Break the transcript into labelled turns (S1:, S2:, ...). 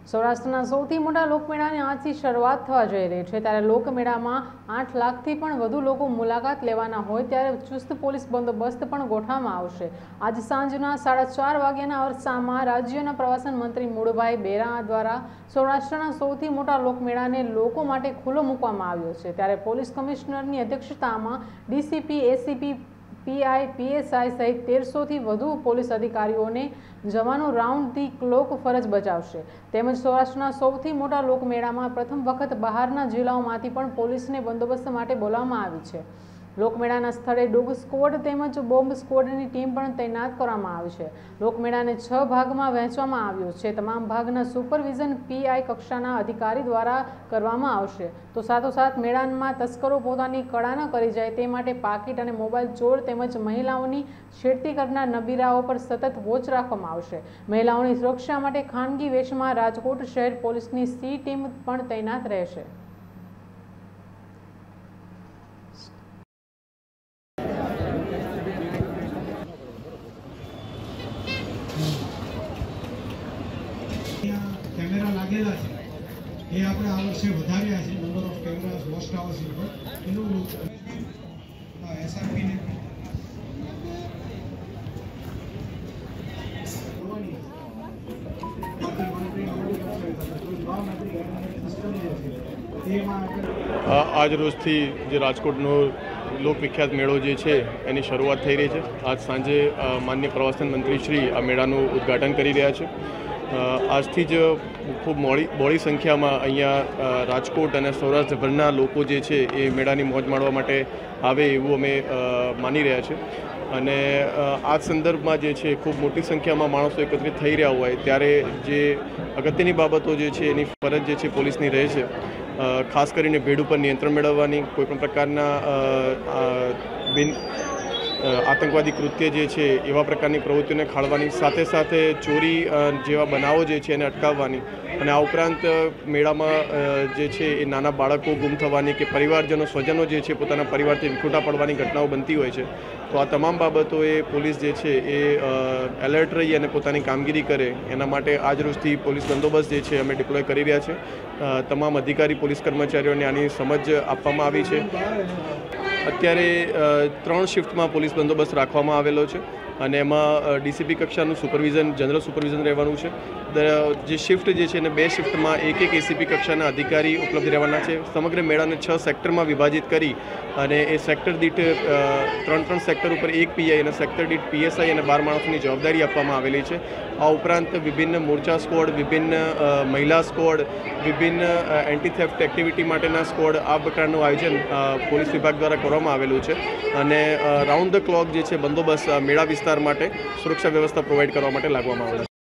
S1: સૌરાષ્ટ્રના સૌથી મોટા લોકમેળાની આજથી શરૂઆત થવા જઈ રહી છે, ત્યારે લોકમેળામાં 8 લાખથી પણ વધુ લોકો મુલાકાત લેવાના હોય ત્યારે ચુસ્ત પોલીસ બંદોબસ્ત પણ ગોઠવવામાં આવશે। આજ સાંજના 4:30 વાગ્યાના અરસામાં રાજ્યના પ્રવાસન મંત્રી મુળભાઈ બેરા દ્વારા સૌરાષ્ટ્રના સૌથી મોટા લોકમેળાને લોકો માટે ખુલ્લો મૂકવામાં આવ્યો છે, ત્યારે પોલીસ કમિશનરની અધ્યક્ષતામાં ડીસીપી, એસીપી, પીઆઈ, પીએસઆઈ સહિત 1300થી વધુ પોલીસ અધિકારીઓને જવાનો રાઉન્ડ ધી ક્લોક ફરજ બજાવશે। તેમજ સૌરાષ્ટ્રના સૌથી મોટા લોકમેળામાં પ્રથમ વખત બહારના જિલ્લાઓમાંથી પણ પોલીસને બંદોબસ્ત માટે બોલાવવામાં આવી છે। લોકમેળાના સ્થળે ડોગ સ્ક્વોડ તેમજ બોમ્બ સ્ક્વોડની ટીમ પણ તૈનાત કરવામાં આવી છે। લોકમેળાને 6 ભાગમાં વહેંચવામાં આવ્યો છે। તમામ ભાગના સુપરવિઝન પીઆઈ કક્ષાના અધિકારી દ્વારા કરવામાં આવશે। તો સાથોસાથ મેળામાં તસ્કરો પોતાની કળા ન કરી જાય તે માટે પાકીટ અને મોબાઈલ ચોર તેમજ મહિલાઓની છેડતી કરનાર નબીરાઓ પર સતત વોચ રાખવામાં આવશે। મહિલાઓની સુરક્ષા માટે ખાનગી વેશમાં રાજકોટ શહેર પોલીસની સી ટીમ પણ તૈનાત રહેશે।
S2: कैमरा लागेला है ये આપણે આ વર્ષે વધાર્યા છે number of cameras watch towers ઉપર એનું એસઆરપી ને
S3: आज रोजથી જે રાજકોટનો લોકવિખ્યાત મેળો જે છે એની શરૂઆત થઈ રહી છે। આજ સાંજે માનનીય પ્રવાસન મંત્રી શ્રી આ મેળાનું ઉદ્ઘાટન કરી રહ્યા છે। આજથી જ ખૂબ બહોળી સંખ્યામાં અહીંયા રાજકોટ અને સૌરાષ્ટ્રભરના લોકો જે છે એ મેળાની મોજ માણવા માટે આવે એવું અમે માની રહ્યા છે। અને આ સંદર્ભમાં જે છે ખૂબ મોટી સંખ્યામાં માણસો એકત્રિત થઈ રહ્યા હોય ત્યારે જે અગત્યની બાબતો જે છે એની ફરજ જે છે પોલીસની રહે છે। ખાસ કરીને ભીડ ઉપર નિયંત્રણ મેળવવાની, કોઈપણ પ્રકારના આતંકવાદી કૃત્ય જે છે એવા પ્રકારની પ્રવૃત્તિઓને ખાળવાની, સાથે સાથે ચોરી જેવા બનાવો જે છે એને અટકાવવાની, અને આ ઉપરાંત મેળામાં જે છે એ નાના બાળકો ગુમ થવાની કે પરિવારજનો સ્વજનો જે છે પોતાના પરિવારથી વિખૂટા પડવાની ઘટનાઓ બનતી હોય છે। તો આ તમામ બાબતોએ પોલીસ જે છે એ એલર્ટ રહી અને પોતાની કામગીરી કરે એના માટે આજ રોજથી પોલીસ બંદોબસ્ત જે છે અમે ડિપ્લોય કરી રહ્યા છે। તમામ અધિકારી પોલીસ કર્મચારીઓને આની સમજ આપવામાં આવી છે। અત્યારે 3 શિફ્ટમાં પોલીસ બંદોબસ્ત રાખવામાં આવેલો છે અને એમાં ડીસીપી કક્ષાનું સુપરવિઝન, જનરલ સુપરવિઝન રહેવાનું છે। જે શિફ્ટ જે છે એને 2 શિફ્ટમાં એક એસીપી કક્ષાના અધિકારી ઉપલબ્ધ રહેવાના છે। સમગ્ર મેળાને 6 સેક્ટરમાં વિભાજિત કરી અને એ સેક્ટર દીઠ 3 સેક્ટર ઉપર 1 પીઆઈ અને સેક્ટર દીઠ પીએસઆઈ અને 12 માણસોની જવાબદારી આપવામાં આવેલી છે। આ ઉપરાંત વિભિન્ન મોરચા સ્ક્વોડ, વિભિન્ન મહિલા સ્ક્વોડ, વિભિન્ન એન્ટી થેફ્ટ એક્ટિવિટી માટેના સ્ક્વોડ, આ પ્રકારનું આયોજન પોલીસ વિભાગ દ્વારા કરવામાં આવેલું છે અને રાઉન્ડ ધ ક્લોક જે છે બંદોબસ્ત મેળા વિસ્તાર માટે સુરક્ષા વ્યવસ્થા પ્રોવાઈડ કરવા માટે લાગવામાં આવેલા છે।